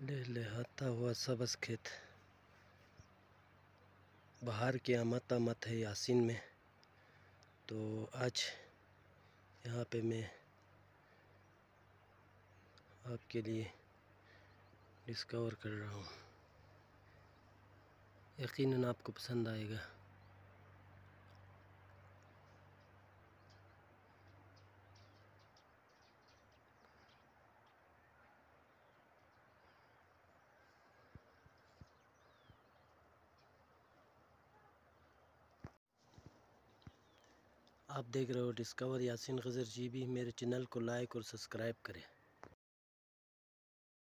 لہلہاتا ہوا سبز کھیت، بہار کی آمد ہے یاسین میں۔ تو آج یہاں پہ میں آپ کے لیے ڈسکور کر رہا ہوں، یقیناً آپ کو پسند آئے گا۔ آپ دیکھ رہے ہو ڈسکور یاسین خضر جی بھی۔ میرے چینل کو لائک اور سبسکرائب کریں۔